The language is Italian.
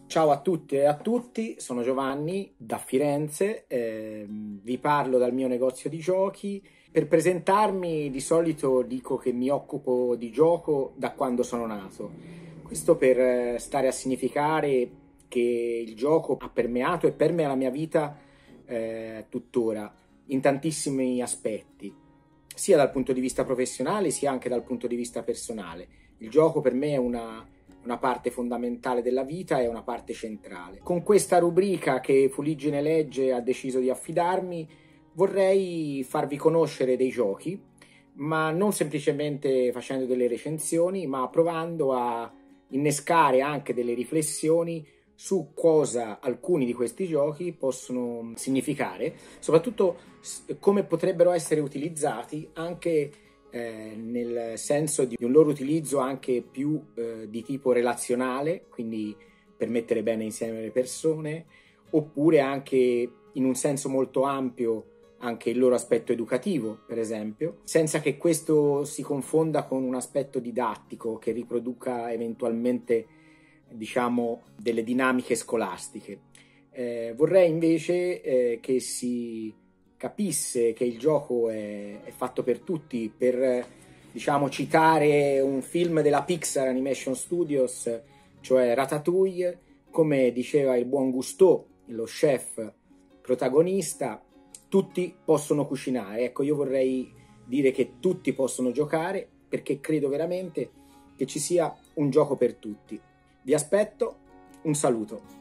Ciao a tutte e a tutti, sono Giovanni da Firenze, vi parlo dal mio negozio di giochi. Per presentarmi di solito dico che mi occupo di gioco da quando sono nato. Questo per stare a significare che il gioco ha permeato e permea la mia vita tuttora in tantissimi aspetti, sia dal punto di vista professionale sia anche dal punto di vista personale. Il gioco per me è una parte fondamentale della vita e una parte centrale. Con questa rubrica che Fuliggine Legge ha deciso di affidarmi, vorrei farvi conoscere dei giochi, ma non semplicemente facendo delle recensioni, ma provando a innescare anche delle riflessioni su cosa alcuni di questi giochi possono significare, soprattutto come potrebbero essere utilizzati anche nel senso di un loro utilizzo anche più di tipo relazionale, quindi per mettere bene insieme le persone, oppure anche in un senso molto ampio anche il loro aspetto educativo, per esempio, senza che questo si confonda con un aspetto didattico che riproduca eventualmente, diciamo, delle dinamiche scolastiche. Vorrei invece che si capisse che il gioco è fatto per tutti, per, diciamo, citare un film della Pixar Animation Studios, cioè Ratatouille, come diceva il buon Gusteau, lo chef protagonista, tutti possono cucinare. Ecco, io vorrei dire che tutti possono giocare perché credo veramente che ci sia un gioco per tutti. Vi aspetto, un saluto.